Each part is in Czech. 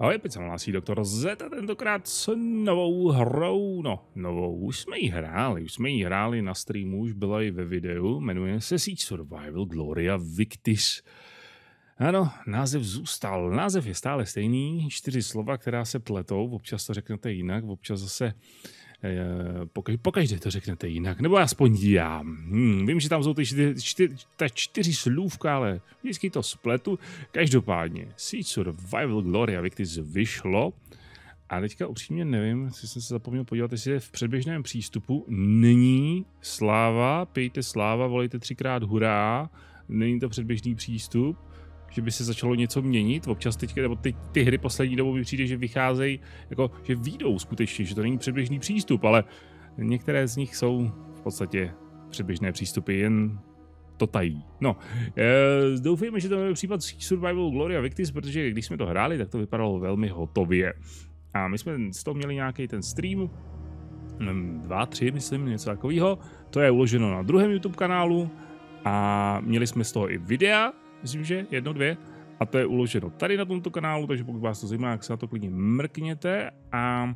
Ahoj, opět se hlásí doktor Z a tentokrát s novou hrou, už jsme ji hráli na streamu, už byla i ve videu, jmenuje se Siege Survival Gloria Victis. Ano, název zůstal, název je stále stejný, 4 slova, která se pletou, občas to řeknete jinak, občas zase pokaždé to řeknete jinak, nebo aspoň já. Vím, že tam jsou ta 4 slůvka, ale vždycky to spletu. Každopádně, Siege Survival Gloria Victis vyšlo a teďka upřímně nevím, jestli jsem se zapomněl podívat, jestli je v předběžném přístupu. Není sláva, pijte sláva, volejte 3krát hurá, není to předběžný přístup, že by se začalo něco měnit. Občas teďka, nebo ty hry poslední dobou mi přijde, že vycházejí, jako, že vyjdou skutečně, že to není předběžný přístup, ale některé z nich jsou v podstatě předběžné přístupy, jen to tají. Doufejme, že to je případ Survival Gloria Victis, protože když jsme to hráli, tak to vypadalo velmi hotově. A my jsme z toho měli nějaký ten stream, 2, 3, myslím, něco takového. To je uloženo na druhém YouTube kanálu a měli jsme z toho i videa, myslím, že 1, 2. A to je uloženo tady na tomto kanálu, takže pokud vás to zajímá, tak se na to klidně mrkněte. A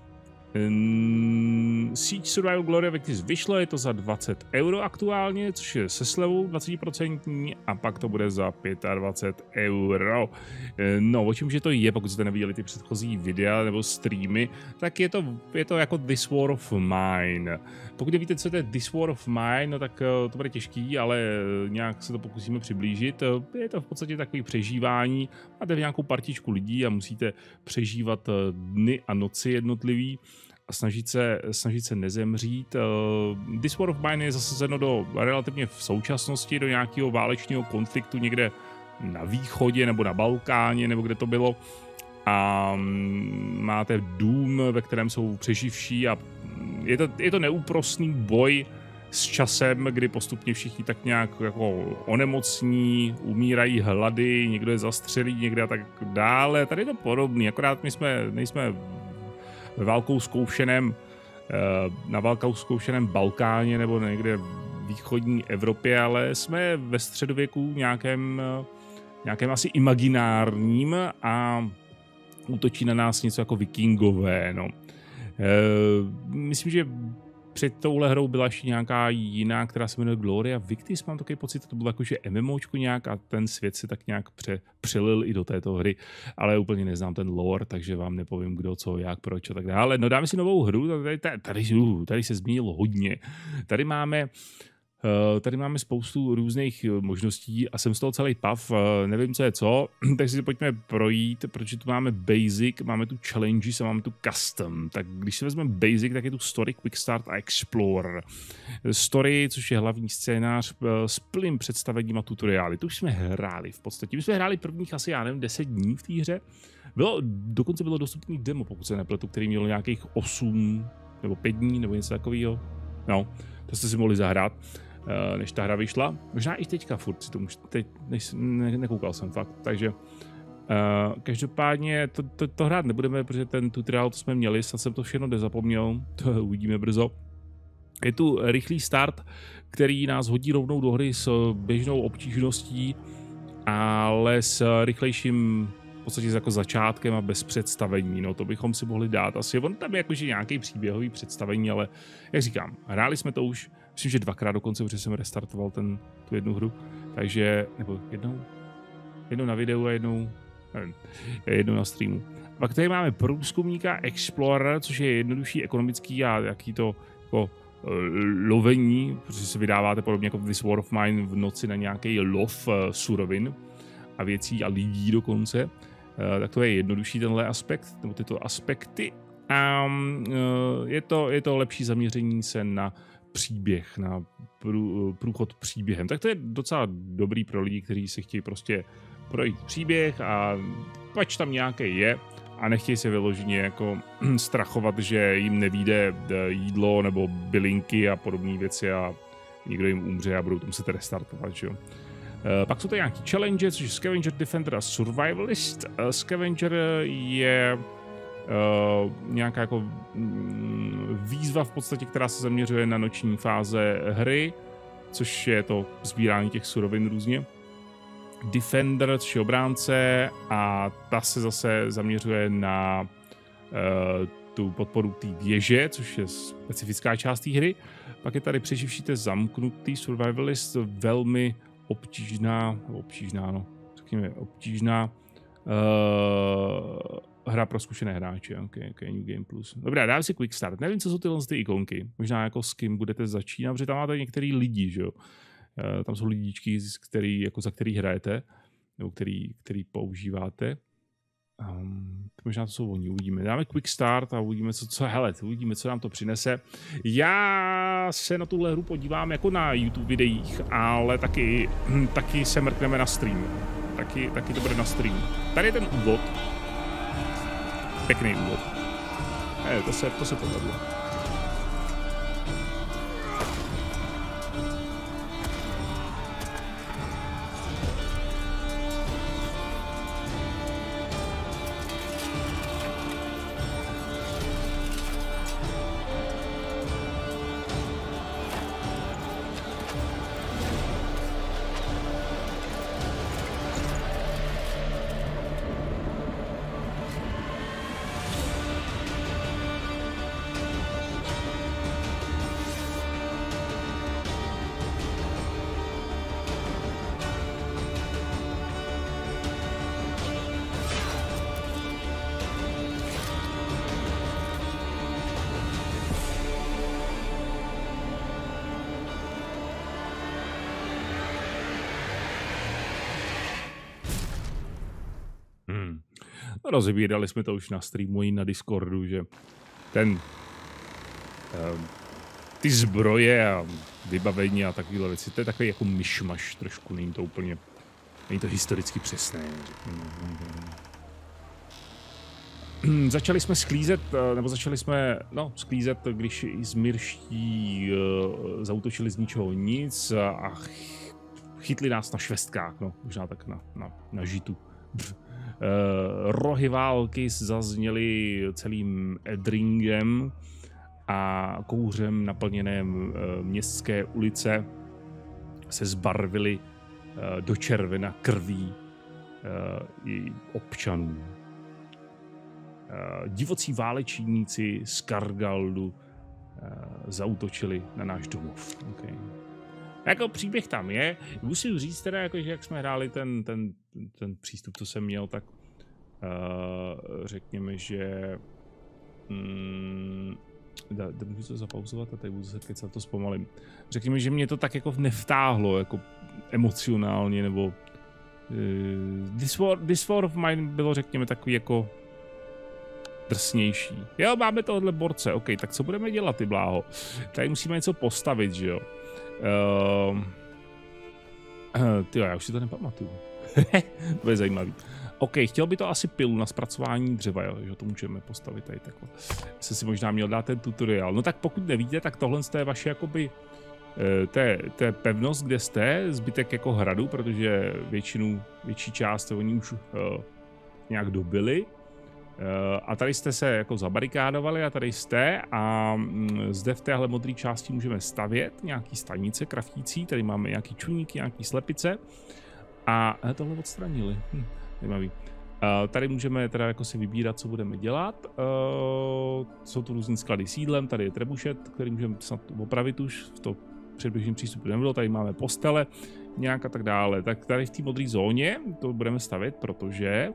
Siege Survival Gloria Victis vyšlo, je to za 20 € aktuálně, což je se slevou 20% a pak to bude za 25 €. No, o čem že to je, pokud jste neviděli ty předchozí videa nebo streamy, tak je to jako This War of Mine. Pokud nevíte, co to je This War of Mine, no tak to bude těžký, ale nějak se to pokusíme přiblížit. Je to v podstatě takový přežívání, máte nějakou partičku lidí a musíte přežívat dny a noci jednotlivý a snažit se nezemřít. This War of Mine je zasazeno do relativně v současnosti, do nějakého válečného konfliktu někde na východě nebo na Balkáně, nebo kde to bylo. A máte dům, ve kterém jsou přeživší a je to neúprosný boj s časem, kdy postupně všichni tak nějak jako onemocní, umírají hlady, někdo je zastřelí, někde a tak dále. Tady je to podobný, akorát my nejsme na válkou zkoušeném Balkáně nebo někde v východní Evropě, ale jsme ve středověku nějakém asi imaginárním a útočí na nás něco jako vikingové. Myslím, že před touhle hrou byla ještě nějaká jiná, která se jmenuje Gloria Victis, mám takový pocit, to bylo jakože MMOčko nějak a ten svět se tak nějak přelil i do této hry, ale úplně neznám ten lore, takže vám nepovím kdo, co, jak, proč a tak dále. No dáme si novou hru, tady se změnilo hodně. Tady máme spoustu různých možností a jsem z toho celý pav, nevím, co je co, tak si to pojďme projít, protože tu máme Basic, máme tu Challenges a máme tu Custom. Tak když si vezmeme Basic, tak je tu Story, Quick Start a Explorer. Story, což je hlavní scénář s plným představením a tutoriály. To už jsme hráli v podstatě. My jsme hráli prvních asi, 10 dní v té hře. Dokonce bylo dostupný demo, pokud se nepletu, který měl nějakých 8 nebo 5 dní nebo něco takového. No, to jste si mohli zahrát, než ta hra vyšla. Možná i teďka furt si to nekoukal jsem fakt, takže každopádně to hrát nebudeme, protože ten tutoriál to jsme měli, snad jsem to všechno nezapomněl, to uvidíme brzo. Je tu rychlý start, který nás hodí rovnou do hry s běžnou obtížností, ale s rychlejším v podstatě jako začátkem a bez představení, no to bychom si mohli dát asi, on tam je jakože nějaký příběhový představení, ale jak říkám, hráli jsme to už, myslím, že 2krát dokonce, protože jsem restartoval tu jednu hru, takže, nebo jednou na videu a jednou na streamu. Pak tady máme průzkumníka Explorer, což je jednodušší, ekonomický a jaký to jako lovení, protože se vydáváte podobně jako v This War of Mine v noci na nějaký lov surovin a věcí a lidí dokonce. Tak to je jednodušší tenhle aspekt, nebo tyto aspekty. A je to lepší zaměření se na příběh, na průchod příběhem. Tak to je docela dobrý pro lidi, kteří se chtějí prostě projít příběh a pač tam nějaký je a nechtějí se vyloženě jako strachovat, že jim nevyjde jídlo nebo bylinky a podobné věci a někdo jim umře a budou to muset restartovat, že jo. Pak jsou to nějaký challenge, což je Scavenger, Defender a Survivalist. Scavenger je nějaká jako výzva v podstatě, která se zaměřuje na noční fáze hry, což je to sbírání těch surovin různě. Defender, což je obránce, a ta se zase zaměřuje na tu podporu té věže, což je specifická část té hry. Pak je tady přeživšíte zamknutý survivalist, velmi obtížná hra pro zkušené hráče. Okay, New Game Plus. Dobrá, dám si Quick Start. Nevím, co jsou tyhle ty ikonky. Možná jako s kým budete začínat, protože tam máte některý lidi, že jo. Tam jsou lidičky, za který hrajete, nebo který používáte. Možná to jsou oni, uvidíme. Dáme Quick Start a uvidíme, co nám to přinese. Já se na tuhle hru podívám jako na YouTube videích, ale taky se mrkneme na stream. Taky to bude na stream. Tady je ten úvod. Pěkný úvod. To se povedlo. Rozebírali jsme to už na streamu i na Discordu, že ty zbroje a vybavení a takovéhle věci, to je takový jako myšmaš trošku, není to historicky přesné. Začali jsme sklízet, když izmirští zaútočili z ničeho nic a chytli nás na švestkách, no, možná tak na žitu. Rohy války zazněly celým Edringem a kouřem naplněné městské ulice se zbarvily do červena krví i občanů. Divocí válečníci z Kargaldu zaútočili na náš domov. Okay. Jako příběh tam je. Musím říct teda, jako, že jak jsme hráli ten přístup, co jsem měl, tak řekněme, že můžu to zapauzovat a tady budu se kecat, to zpomalím. Řekněme, že mě to tak jako nevtáhlo, jako emocionálně, nebo This War of Mine bylo, řekněme, takový jako drsnější. Jo, máme tohle borce, ok, tak co budeme dělat, ty bláho? Tady musíme něco postavit, že jo? Tyjo, já už si to nepamatuju. To je zajímavý. OK, chtěl by to asi pilu na zpracování dřeva, jo, že to můžeme postavit tady takhle. Jsem si možná měl dát ten tutoriál. No tak pokud nevíte, tak tohle je vaše jakoby to je pevnost, kde jste, zbytek jako hradu, protože větší část oni už nějak dobili. A tady jste se jako zabarikádovali a tady jste a zde v téhle modré části můžeme stavět nějaký stanice kraftící, tady máme nějaký čuníky, nějaký slepice a tohle odstranili. Zajímavý. Tady můžeme teda jako si vybírat, co budeme dělat. Jsou tu různý sklady s jídlem, tady je trebušet, který můžeme snad opravit už, v to předběžném přístupu nebylo, tady máme postele nějak a tak dále. Tak tady v té modré zóně to budeme stavět, protože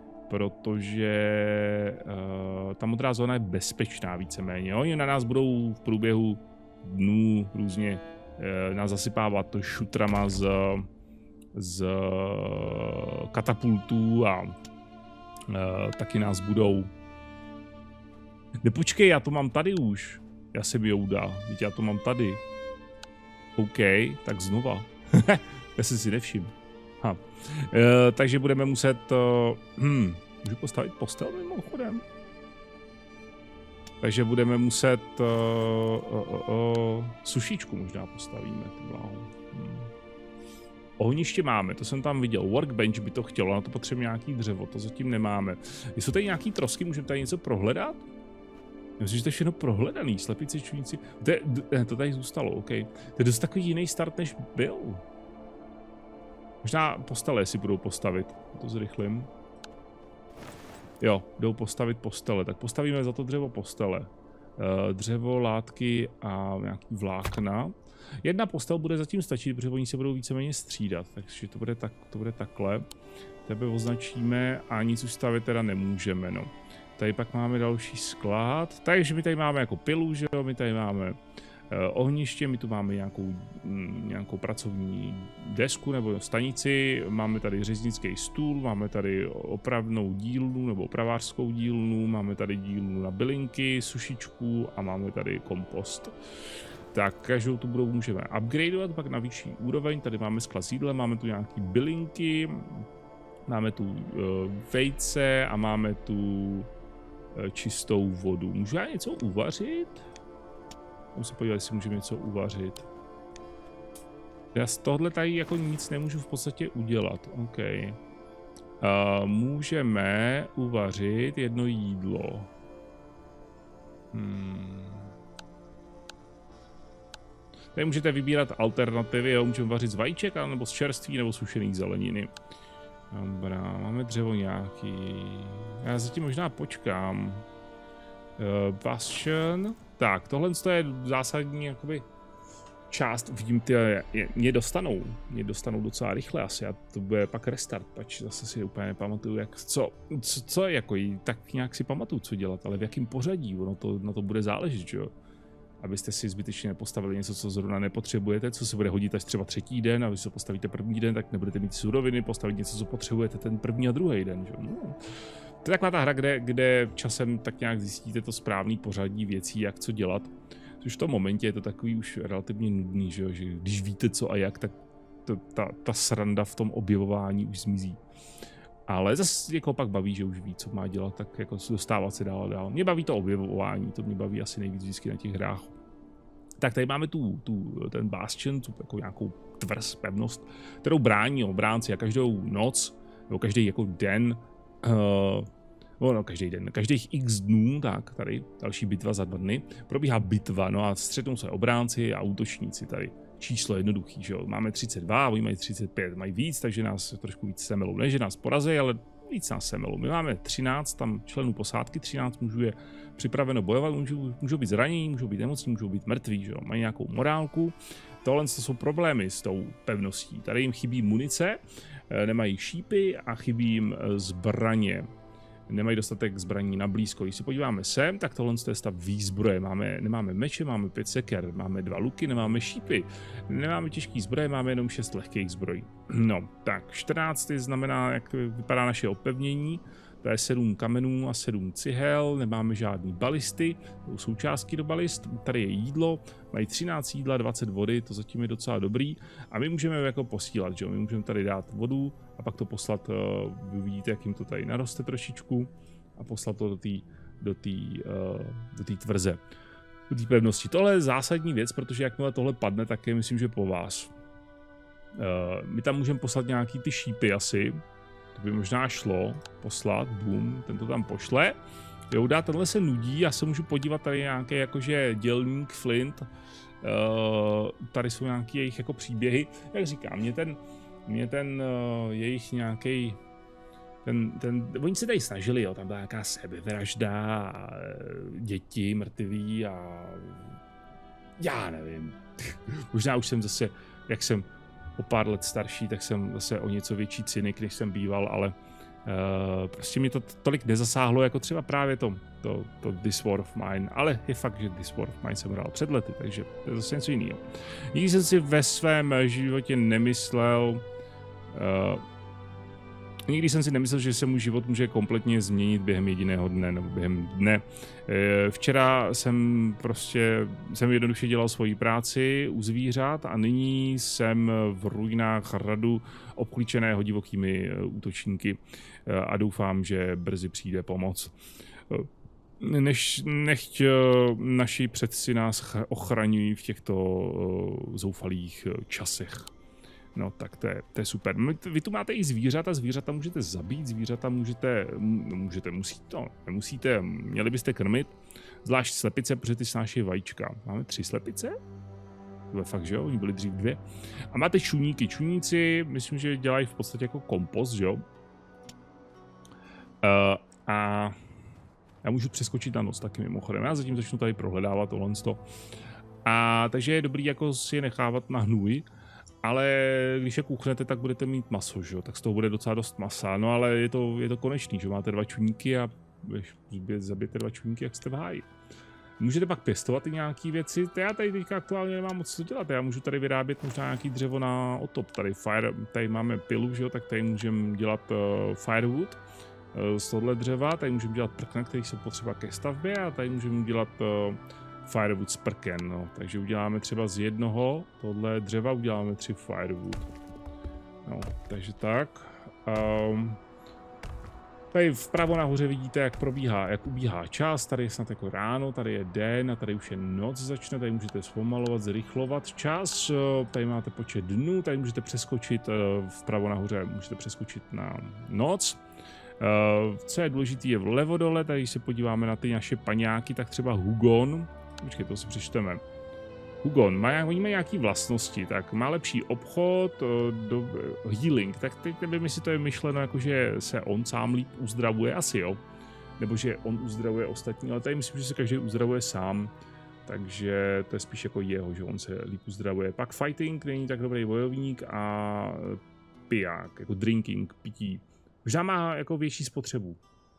ta modrá zóna je bezpečná víceméně. Oni na nás budou v průběhu dnů různě nás zasypávat šutrama z katapultů a taky nás budou... Nepočkej, já to mám tady už. Já jsem Jouda, víte, já to mám tady. OK, tak znova. Já jsem si nevšiml. Takže budeme muset... můžu postavit postel mimochodem? Takže budeme muset... sušičku možná postavíme. Ohniště máme, to jsem tam viděl. Workbench by to chtělo, na to potřebujeme nějaký dřevo, to zatím nemáme. Jsou tady nějaký trosky, můžeme tady něco prohledat? Myslím, že to je všechno prohledaný, slepici, čuníci. To tady zůstalo, OK. To je dost takový jiný start, než byl. Možná postele si budou postavit, to zrychlím. Jo, jdou postavit postele, tak postavíme za to dřevo postele. Dřevo, látky a nějaký vlákna. Jedna postel bude zatím stačit, protože oni se budou víceméně střídat, takže to bude takhle. Tebe označíme a nic už stavět teda nemůžeme, no. Tady pak máme další sklad, takže my tady máme jako pilu, že jo, my tady máme ohniště, my tu máme nějakou pracovní desku nebo stanici, máme tady řeznický stůl, máme tady opravnou dílnu nebo opravářskou dílnu, máme tady dílnu na bylinky, sušičku a máme tady kompost. Tak každou tu budou můžeme upgradeovat, pak na vyšší úroveň, tady máme sklad s jídlem, máme tu nějaký bylinky, máme tu vejce a máme tu čistou vodu. Můžu já něco uvařit? Můžu se podívat, jestli můžeme něco uvařit. Já z tohle tady jako nic nemůžu v podstatě udělat. OK. Můžeme uvařit jedno jídlo. Tady můžete vybírat alternativy, jo? Můžeme vařit z vajíček, nebo z čerství, nebo sušených zeleniny. Dobrá, máme dřevo nějaký. Já zatím možná počkám. Bastion. Tak, tohle je zásadní jakoby část. Vidím, mě dostanou docela rychle asi a to bude pak restart, pač zase si úplně nepamatuju, jak, co jako, tak nějak si pamatuju, co dělat, ale v jakém pořadí, na to bude záležet, že jo. Abyste si zbytečně nepostavili něco, co zrovna nepotřebujete, co se bude hodit až třeba třetí den, a když to postavíte první den, tak nebudete mít suroviny, postavit něco, co potřebujete ten první a druhý den, že jo. No. To je taková ta hra, kde časem tak nějak zjistíte to správný pořadí věcí, jak co dělat. Což v tom momentě je to takový už relativně nudný, že když víte co a jak, tak ta sranda v tom objevování už zmizí. Ale zase jako pak baví, že už ví, co má dělat, tak jako dostávat se dál a dál. Mě baví to objevování, to mě baví asi nejvíc vždycky na těch hrách. Tak tady máme ten bastion, tu jako nějakou tvrz, pevnost, kterou brání obránci a každou noc, nebo každý jako den, každý den, každých x dnů, tak tady další bitva za 2 dny, probíhá bitva, no a střetnou se obránci a útočníci tady. Číslo jednoduchý, že jo, máme 32 a oni mají 35, mají víc, takže nás trošku víc semelou, ne že nás porazí, ale víc nás semelou. My máme 13 tam členů posádky, 13 mužů je připraveno bojovat, můžou být zranění, můžou být nemocní, můžou být mrtví, že jo, mají nějakou morálku. Tohle to jsou problémy s tou pevností, tady jim chybí munice, nemají šípy a chybí jim zbraně. Nemají dostatek zbraní na blízko. Když se podíváme sem, tak tohle je stav výzbroje. Nemáme meče, máme 5 seker, máme 2 luky, nemáme šípy, nemáme těžký zbroje, máme jenom 6 lehkých zbrojí. No, tak 14 znamená, jak vypadá naše opevnění. To je 7 kamenů a 7 cihel, nemáme žádný balisty, součástky do balist, tady je jídlo, mají 13 jídla, 20 vody, to zatím je docela dobrý a my můžeme jako posílat, že jo, my můžeme tady dát vodu a pak to poslat, vy vidíte, jak jim to tady naroste trošičku a poslat to do té tvrze, do té pevnosti. Tohle je zásadní věc, protože jakmile tohle padne, tak je myslím, že po vás. My tam můžeme poslat nějaký ty šípy asi. To by možná šlo poslat, boom, ten to tam pošle. Jouda, tenhle se nudí, já se můžu podívat, tady nějaký jakože dělník Flint, tady jsou nějaký jejich jako příběhy, jak říkám, mě ten jejich nějaký, oni se tady snažili, jo, tam byla nějaká sebevražda, děti mrtví a já nevím, možná už jsem zase, jak jsem o pár let starší, tak jsem zase o něco větší cynik, než jsem býval, ale prostě mi to tolik nezasáhlo, jako třeba právě to This War of Mine, ale je fakt, že This War of Mine jsem hrál před lety, takže to je zase něco jiného. Nikdy jsem si ve svém životě nemyslel, že se můj život může kompletně změnit během jediného dne nebo během dne. Včera jsem jednoduše dělal svoji práci u zvířat a nyní jsem v ruinách hradu obklíčeného divokými útočníky a doufám, že brzy přijde pomoc. Nechť naši předci nás ochraňují v těchto zoufalých časech. No tak to je super. Vy tu máte i zvířata můžete zabít, nemusíte, měli byste krmit, zvlášť slepice, protože ty snáší vajíčka. Máme 3 slepice? Fakt, že jo? Oni byli dřív 2. A máte čuníky. Čuníci, myslím, že dělají v podstatě jako kompost, že jo? A já můžu přeskočit na noc taky mimochodem. Já zatím začnu tady prohledávat tohle. A takže je dobrý jako si je nechávat na hnůj. Ale když je kuchnete, tak budete mít maso, že jo? Tak z toho bude docela dost masa. No ale je to konečný, že máte 2 čuníky a zabijete 2 čuníky, jak jste v háji. Můžete pak pěstovat i nějaký věci. Já tady teďka aktuálně nemám moc co dělat. Já můžu tady vyrábět možná nějaký dřevo na otop. Tady máme pilu, že jo? Tak tady můžeme dělat firewood z tohle dřeva. Tady můžeme dělat prkna, který jsou potřeba ke stavbě. A tady můžeme dělat firewood z prken, no. Takže uděláme třeba z jednoho tohle dřeva, uděláme 3 firewood. No, takže tak. Tady vpravo nahoře vidíte, jak ubíhá čas, tady je snad jako ráno, tady je den a tady už je noc začne, tady můžete zpomalovat, zrychlovat čas, tady máte počet dnů, tady můžete přeskočit vpravo nahoře, můžete přeskočit na noc. Co je důležité je vlevo dole, tady když se podíváme na ty naše paňáky, tak třeba Hugon, počkej, to si přečteme. Hugon, oni mají nějaké vlastnosti, tak má lepší obchod, healing, tak teď nevím, jestli to je myšleno jako, že se on sám líp uzdravuje, asi jo, nebo že on uzdravuje ostatní, ale tady myslím, že se každý uzdravuje sám, takže to je spíš jako jeho, že on se líp uzdravuje. Pak fighting, není tak dobrý bojovník a piják, jako drinking, pití, možná má jako větší spotřebu.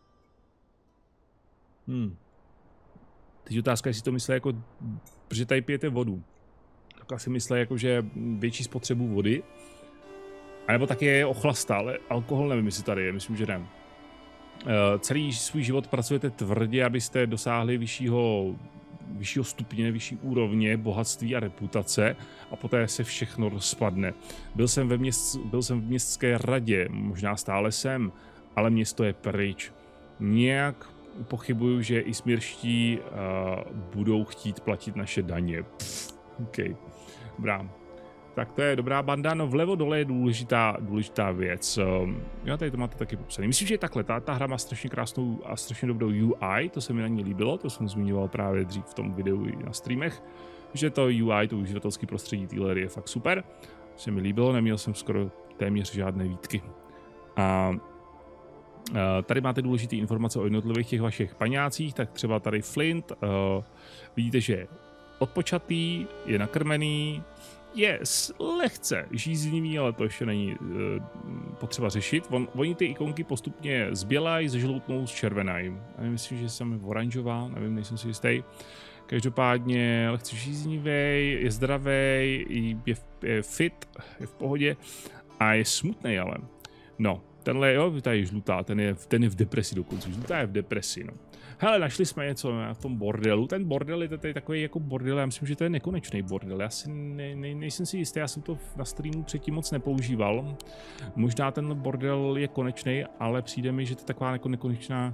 Teď otázka, jestli to myslí jako, protože tady pijete vodu. Tak asi myslí jako, že větší spotřebu vody. A nebo taky je ochlasta, ale alkohol nevím, jestli tady je, myslím, že ne. Celý svůj život pracujete tvrdě, abyste dosáhli vyššího stupně, vyšší úrovně, bohatství a reputace a poté se všechno rozpadne. Byl jsem v městské radě, možná stále jsem, ale město je pryč. Nějak pochybuju, že i smírští budou chtít platit naše daně. OK, dobrá. Tak to je dobrá banda, no vlevo dole je důležitá věc. Jo, tady to máte taky popsané. Myslím, že je takhle, ta hra má strašně krásnou a strašně dobrou UI, to se mi na ní líbilo, to jsem zmiňoval právě dřív v tom videu i na streamech, že to UI, to uživatelské prostředí téhle hry je fakt super, se mi líbilo, neměl jsem skoro téměř žádné výtky. A tady máte důležité informace o jednotlivých těch vašich paňácích, tak třeba tady Flint, vidíte, že je odpočatý, je nakrmený, je lehce žíznivý, ale to ještě není potřeba řešit. Oni ty ikonky postupně zbělají, zežloutnou, zčervenají. Já myslím, že jsem oranžová, nevím, nejsem si jistý. Každopádně lehce žíznivý, je zdravý, je fit, je v pohodě a je smutný, ale. No, tenhle, jo, tady je žlutá, ten je v depresi dokonce, žlutá je v depresi, no. Hele, našli jsme něco v tom bordelu. Ten bordel je tady takový jako bordel, já myslím, že to je nekonečný bordel. Já si nejsem si jistý, já jsem to na streamu předtím moc nepoužíval. Možná ten bordel je konečný, ale přijde mi, že to je taková jako nekonečná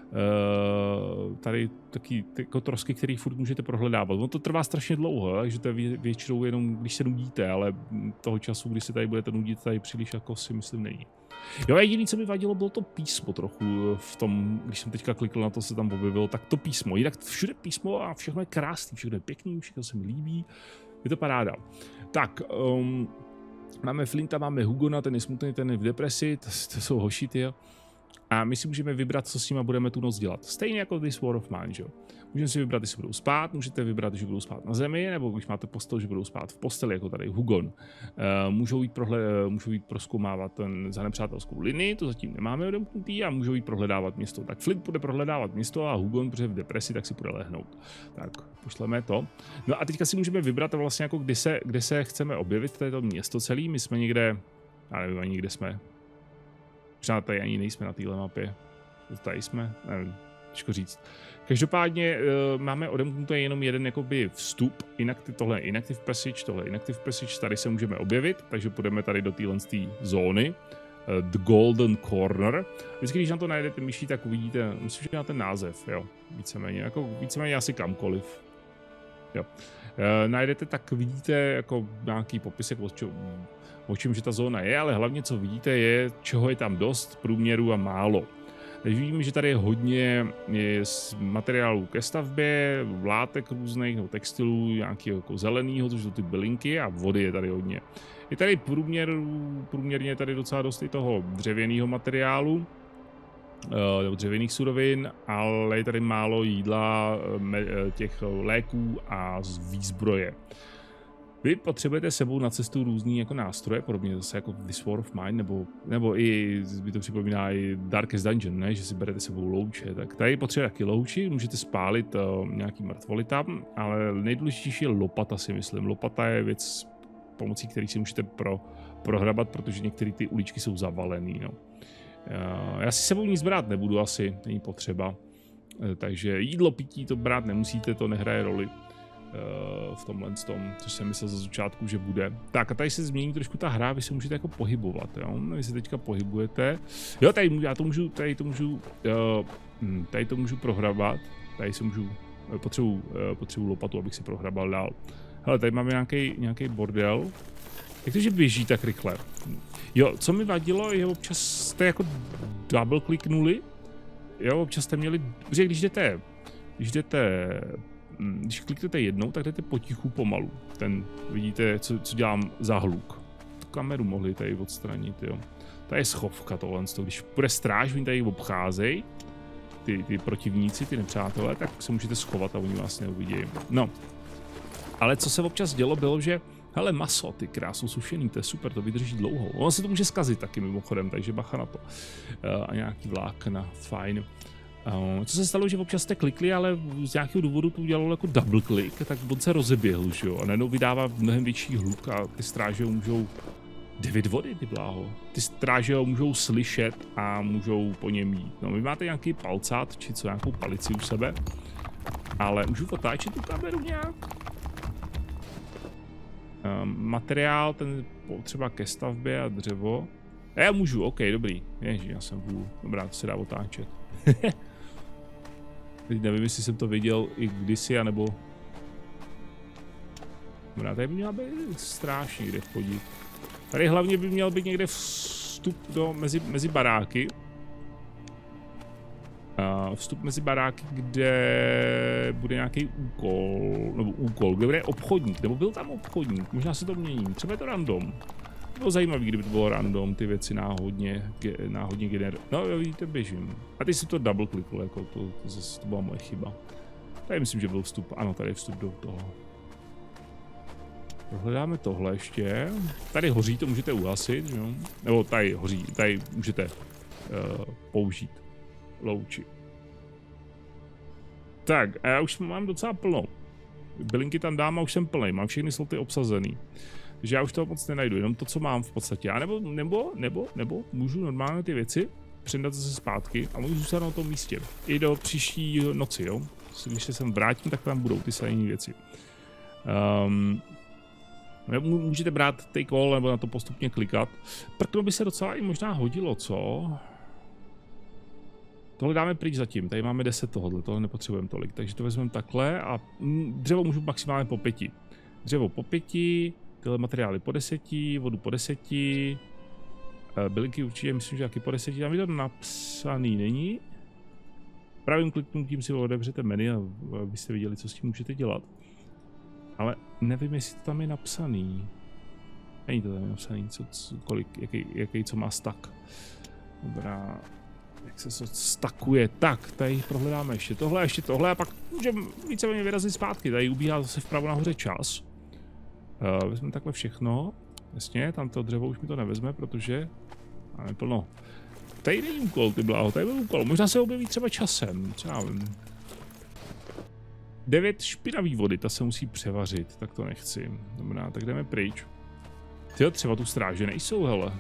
tady taky jako trosky, který furt můžete prohledávat. Ono to trvá strašně dlouho, takže to je většinou jenom, když se nudíte, ale toho času, když se tady budete nudit, tady příliš jako si myslím není. Jo, jediné, co mi vadilo, bylo to písmo trochu v tom, když jsem teďka klikl na to, se tam objevilo, tak to písmo. Jinak všude písmo a všechno je krásný, všechno je pěkný, všechno se mi líbí, je to paráda. Tak, máme Flinta, máme Hugona, ten je smutný, ten je v depresi, to jsou hoši, jo. A my si můžeme vybrat, co s nimi budeme tu noc dělat. Stejně jako This War of Mine, že jo. Můžeme si vybrat, jestli budou spát, můžete vybrat, že budou spát na zemi, nebo když máte postel, že budou spát v posteli, jako tady Hugon. Můžou jít prozkoumávat za nepřátelskou linii, to zatím nemáme odemknutý, a můžou jít prohledávat město. Tak Flint bude prohledávat město a Hugon, protože v depresi, tak si bude lehnout. Tak, pošleme to. No a teďka si můžeme vybrat vlastně jako kde se chceme objevit, to je to město celý. My jsme někde, já nevím ani kde jsme. Možná tady ani nejsme na téhle mapě. Tady jsme, nevím, těžko říct. Každopádně máme odemknutý jenom jeden jakoby vstup, tohle je Inactive Passage, tohle je Inactive Passage, tady se můžeme objevit, takže půjdeme tady do téhle zóny, The Golden Corner. Vždycky, když na to najdete myší, tak uvidíte, myslím, že na ten název, jo, víceméně asi kamkoliv. Jo. Najdete, tak vidíte jako nějaký popisek, o čem že ta zóna je, ale hlavně co vidíte je, čeho je tam dost, průměru a málo. Takže vidíme, že tady je hodně materiálů ke stavbě, látek různých, nebo textilů, nějakého jako zeleného, což jsou ty bylinky, a vody je tady hodně. Je tady průměrně tady docela dost i toho dřevěného materiálu, nebo dřevěných surovin, ale je tady málo jídla, těch léků a výzbroje. Vy potřebujete sebou na cestu různý jako nástroje, podobně zase jako This War of Mine, nebo i, by to připomíná i Darkest Dungeon, ne? Že si berete sebou louče. Tak tady potřebujete taky louči, můžete spálit nějaký mrtvoly tam, ale nejdůležitější je lopata, si myslím. Lopata je věc, pomocí který si můžete prohrabat, protože některé ty uličky jsou zavalený. No. Já si sebou nic brát nebudu asi, není potřeba. Takže jídlo, pití to brát nemusíte, to nehraje roli v tomhle tom, což jsem myslel za začátku, že bude. Tak a tady se změní trošku ta hra, vy se můžete jako pohybovat, jo? Vy se teďka pohybujete. Jo, tady to můžu prohrabat, tady se můžu, potřebuji lopatu, abych si prohrabal dál. Hele, tady máme nějaký bordel. Jak to, že běží tak rychle? Jo, co mi vadilo, je občas jste jako double kliknuli. Jo, občas jste měli, protože když kliknete jednou, tak jdete potichu pomalu. Vidíte, co dělám za hluk. Tu kameru mohli tady odstranit, jo. Tady je schovka tohle, když bude stráž, oni tady obcházejí, ty protivníci, ty nepřátelé, tak se můžete schovat a oni vás neuvidí. No, ale co se občas dělo, bylo, že hele, maso, ty krásnou sušený, to je super, to vydrží dlouho. Ono se to může zkazit taky mimochodem, takže bacha na to. A nějaký vlákna, fajn. Co se stalo, že občas jste klikli, ale z nějakého důvodu to udělalo jako double click, tak on se rozeběhl, že jo, a najednou vydává mnohem větší hluk a ty stráže ho můžou 9 vody, ty bláho. Ty stráže ho můžou slyšet a můžou po něm jít. No, vy máte nějaký palcát, či co, nějakou palici u sebe, ale můžu otáčet tu kameru nějak? Materiál, ten třeba ke stavbě a dřevo. Já můžu, ok, dobrý. Ježi, já jsem vůl. Dobrá, to se dá otáčet. Teď nevím, jestli jsem to viděl i kdysi, anebo... Dobrá, tady by měla být stráž někde chodit. Tady hlavně by měl být někde vstup mezi baráky. Vstup mezi baráky, kde bude nějaký úkol, kde bude obchodník, nebo byl tam obchodník, možná se to mění, třeba je to random. Bylo zajímavý, kdyby to bylo random, ty věci náhodně generují. No jo, vidíte, běžím. A teď si to double klikl, jako to byla moje chyba. Tady myslím, že byl vstup, ano, tady je vstup do toho. Prohledáme tohle ještě. Tady hoří, to můžete uhasit, jo? Nebo tady hoří, tady můžete použít louči. Tak, a já už mám docela plno. Bylinky tam dám a už jsem plný, mám všechny sloty obsazený. Takže já už toho moc nenajdu, jenom to, co mám v podstatě. A nebo můžu normálně ty věci předat zase zpátky a můžu zůstat na tom místě. I do příští noci, jo. Když se sem vrátím, tak tam budou ty stejné věci. Můžete brát take all nebo na to postupně klikat. Proto by se docela i možná hodilo, co? Tohle dáme pryč zatím, tady máme 10 tohle nepotřebujeme tolik, takže to vezmeme takhle a dřevo můžu maximálně po 5. Dřevo po 5, tyhle materiály po 10, vodu po 10, bylinky určitě myslím, že taky po 10, tam je to napsaný není. Pravým kliknutím si otevřete menu a abyste viděli, co s tím můžete dělat. Ale nevím, jestli to tam je napsaný. Není to tam napsaný, jaký co má stack. Dobrá. Jak se to stakuje. Tak, tady prohledáme ještě tohle a pak můžeme víceméně vyrazit zpátky. Tady ubíhá zase vpravo nahoře čas. Vezmeme takhle všechno. Jasně, tam to dřevo už mi to nevezme, protože máme plno. Tady není úkol, ty bláho, tady byl úkol. Možná se objeví třeba časem, třeba vím. 9 špinavý vody, ta se musí převařit, tak to nechci. Dobrá, tak jdeme pryč. Tyjo, třeba tu stráže nejsou, hele.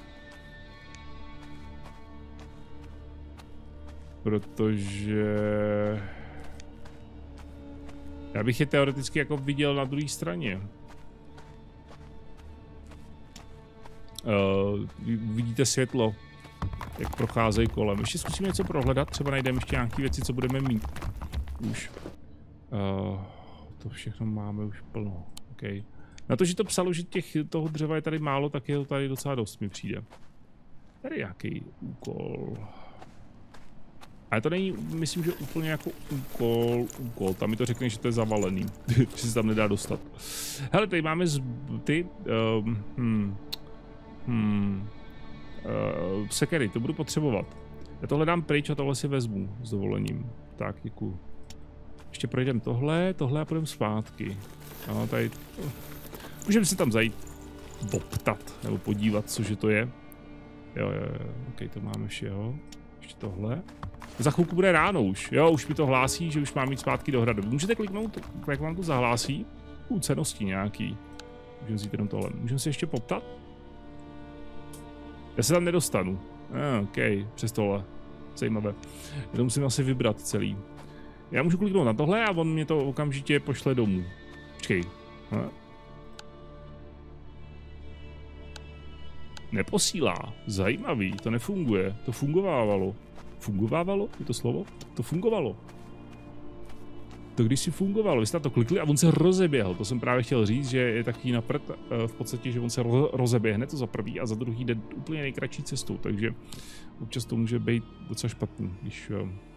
Protože... já bych je teoreticky jako viděl na druhé straně. Vidíte světlo, jak procházejí kolem. Ještě zkusíme něco prohledat, třeba najdeme ještě nějaké věci, co budeme mít. Už. To všechno máme už plno. Okay. Na to, že to psalo, že toho dřeva je tady málo, tak je to tady docela dost, mi přijde. Tady je nějaký úkol. Ale to není, myslím, že úplně jako úkol. Tam mi to řekne, že to je zavalený. Že se tam nedá dostat. Hele, tady máme sekery, to budu potřebovat. Já tohle dám pryč a tohle si vezmu s dovolením. Tak, děkuju. Ještě projdeme tohle a půjdeme zpátky. No, tady... Můžeme si tam zajít poptat, nebo podívat, cože to je. Jo. Ok, to máme všeho. Ještě tohle. Za chvilku bude ráno už. Jo, už mi to hlásí, že už mám jít zpátky do hradu. Můžete kliknout, jak vám to zahlásí? Cennosti nějaký. Můžeme si jenom tohle. Můžeme si ještě poptat? Já se tam nedostanu. Ok, přes tohle. Zajímavé. Já to musím asi vybrat celý. Já můžu kliknout na tohle a on mě to okamžitě pošle domů. Počkej. Neposílá. Zajímavý, to nefunguje. To fungovávalo. Fungovávalo? Je to slovo? To fungovalo. To když si fungovalo, vy jste na to klikli a on se rozeběhl. To jsem právě chtěl říct, že je taký na prd v podstatě, že on se rozeběhne, to za prvý, a za druhý jde úplně nejkratší cestou, takže občas to může být docela špatný, když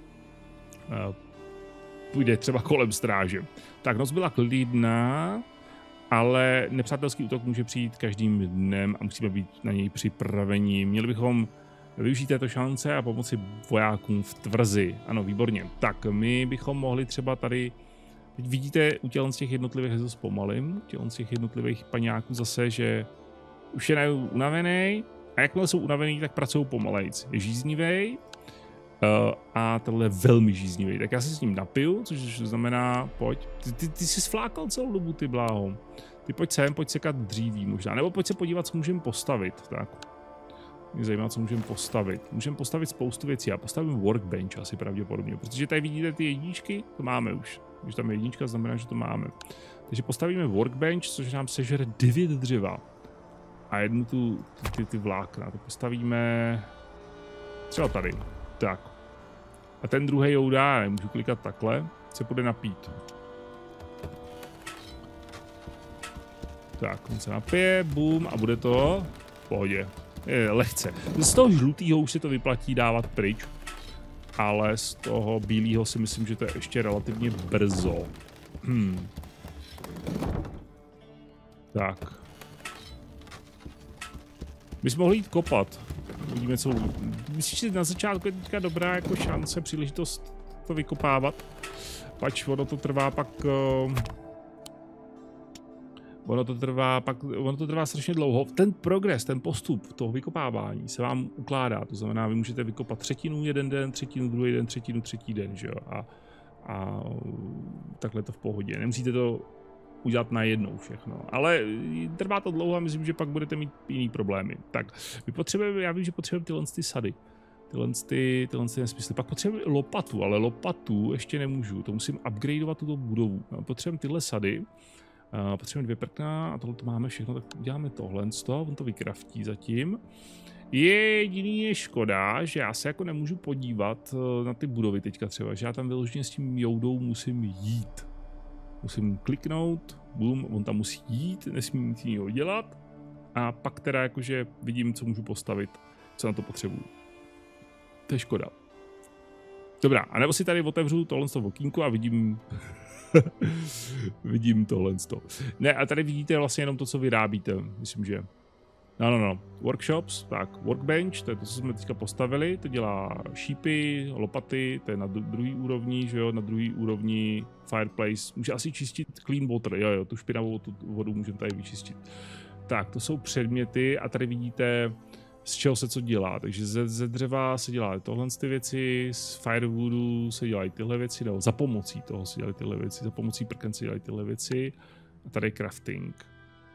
půjde třeba kolem stráže. Tak, noc byla klidná, ale nepřátelský útok může přijít každým dnem a musíme být na něj připraveni. Měli bychom využít této šance a pomoci vojákům v tvrzi. Ano, výborně. Tak, my bychom mohli třeba tady... Teď vidíte u tělen z těch jednotlivých, že to zpomalím, tělen z těch jednotlivých paňáků zase, že už je unavený a jakmile jsou unavený, tak pracují pomalejc. Je žíznivej a tenhle je velmi žíznivý. Tak já se s ním napiju, což znamená, pojď. Ty jsi sflákal celou dobu, ty bláho. Ty pojď sem, pojď sekat dříví možná, nebo pojď se podívat, co můžeme postavit. Tak. Mě zajímá, co můžeme postavit. Můžeme postavit spoustu věcí. Já postavím workbench asi pravděpodobně, protože tady vidíte ty jedničky, to máme už. Když tam je jednička, znamená, že to máme. Takže postavíme workbench, což nám sežere 9 dřeva. A jednu ty vlákna. To postavíme třeba tady. Tak. A ten druhý joudá, můžu klikat takhle, se půjde napít. Tak, on se napije, boom, a bude to v pohodě. Je lehce. Z toho žlutého už se to vyplatí dávat pryč, ale z toho bílého si myslím, že to je ještě relativně brzo. Tak. My jsme mohli jít kopat. Uvidíme, co... Myslíš, že na začátku je teďka dobrá jako šance, příležitost to vykopávat? Pač ono to trvá pak... Ono to trvá strašně dlouho. Ten progres, ten postup toho vykopávání se vám ukládá. To znamená, vy můžete vykopat třetinu jeden den, třetinu druhý den, třetinu třetí den, že jo? A takhle to v pohodě. Nemusíte to udělat najednou všechno. Ale trvá to dlouho a myslím, že pak budete mít jiný problémy. Tak, my potřebujeme, já vím, že potřebujeme tyhle sady. Tyhle nesmysly. Pak potřebujeme lopatu, ale lopatu ještě nemůžu. To musím upgradeovat tuto budovu. Potřebujeme tyhle sady. Potřebujeme 2 prkna a tohle to máme všechno, tak uděláme tohle z toho, on to vykraftí zatím. Jediný je škoda, že já se jako nemůžu podívat na ty budovy teďka třeba, že já tam vyloženě s tím joudou musím jít. Musím kliknout, boom, on tam musí jít, nesmím nic jiného dělat a pak teda jakože vidím, co můžu postavit, co na to potřebuju. To je škoda. Dobrá, anebo si tady otevřu tohle z toho okýnku a vidím... vidím tohle. Ne, a tady vidíte vlastně jenom to, co vyrábíte, myslím, že. No. Workshops, tak workbench, to je to, co jsme teďka postavili, to dělá šípy, lopaty, to je na druhý úrovni, že jo, na druhý úrovni fireplace, může asi čistit clean water, jo, tu špinavou tu vodu můžeme tady vyčistit. Tak, to jsou předměty a tady vidíte, z čeho se co dělá, takže ze dřeva se dělá tohle ty věci, z firewoodu se dělají tyhle věci, nebo za pomocí toho se dělají tyhle věci, za pomocí prken se dělají tyhle věci a tady je crafting.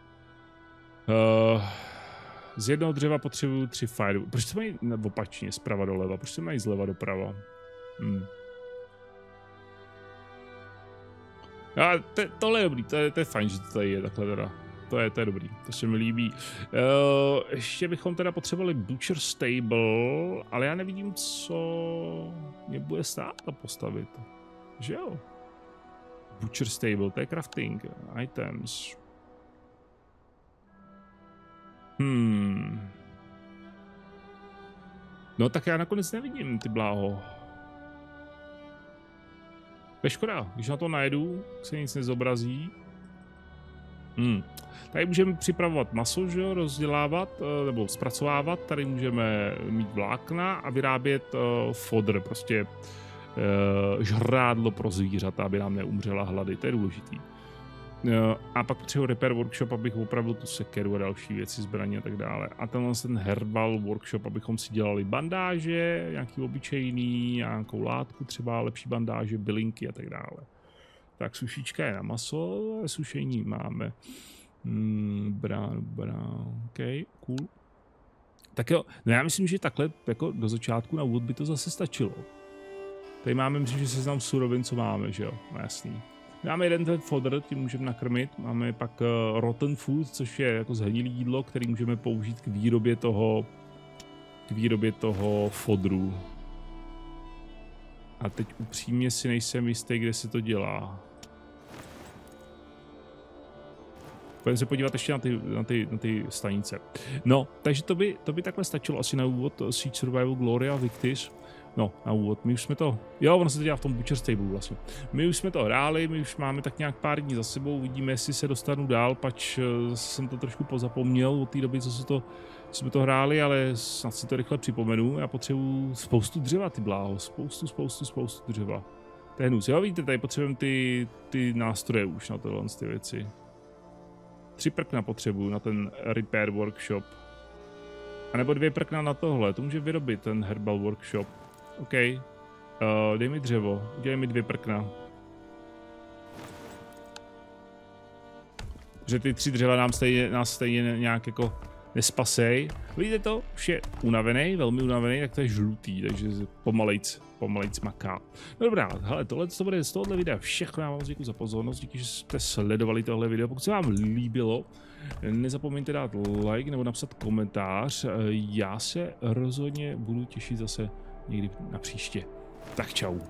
Z jednoho dřeva potřebuju 3 firewood. Proč se mají opačně, zprava doleva, proč se mají zleva doprava? Tohle je dobrý, to je fajn, že to tady je takhle teda. To je dobrý, to se mi líbí. Ještě bychom teda potřebovali Butcher Stable, ale já nevidím, co mě bude stát a postavit. Že jo? Butcher Stable, to je crafting, items. No tak já nakonec nevidím, ty bláho. To je škoda, když na to najedu, se nic nezobrazí. Tady můžeme připravovat maso, že jo, rozdělávat nebo zpracovávat. Tady můžeme mít vlákna a vyrábět fodr, prostě žrádlo pro zvířata, aby nám neumřela hlady, to je důležitý. A pak potřebuji repair workshop, abych opravil tu sekeru a další věci, zbraně a tak dále. A tenhle ten herbal workshop, abychom si dělali bandáže, nějaký obyčejný, nějakou látku třeba, lepší bandáže, bylinky a tak dále. Tak sušička je na maso, sušení máme. Dobrá, ok, cool. Tak jo, no já myslím, že takhle jako do začátku na úvod by to zase stačilo. Tady máme, myslím, že seznam surovin, co máme, že jo, no jasný. Máme jeden ten fodr, tím můžeme nakrmit, máme pak rotten food, což je jako zhnilý jídlo, který můžeme použít k výrobě toho fodru. A teď upřímně si nejsem jistý, kde se to dělá. Pojďme se podívat ještě na ty stanice. No, takže to by takhle stačilo asi na úvod Siege Survival Gloria Victis. No, na úvod, my už jsme to, jo, ono se to dělá v tom Butcher Stable vlastně. My už jsme to hráli, my už máme tak nějak pár dní za sebou, uvidíme, jestli se dostanu dál, pač jsem to trošku pozapomněl od té doby, co jsme to hráli, ale snad si to rychle připomenu. Já potřebuju spoustu dřeva, ty bláho, spoustu dřeva. To je hnus, jo, vidíte, tady potřebujeme ty nástroje už na tyhle ty věci. 3 prkna potřebuju na ten repair workshop. A nebo 2 prkna na tohle, to může vyrobit ten herbal workshop. OK, dej mi dřevo, udělej mi 2 prkna. Že ty 3 dřeva nás stejně nějak jako nespasej. Vidíte to? Už je unavený, velmi unavený, tak to je žlutý, takže pomalejc maká. No dobrá, hele, tohle to bude z tohohle videa všechno, já vám děkuji za pozornost, díky, že jste sledovali tohle video. Pokud se vám líbilo, nezapomeňte dát like nebo napsat komentář, já se rozhodně budu těšit zase někdy na příště. Tak čau.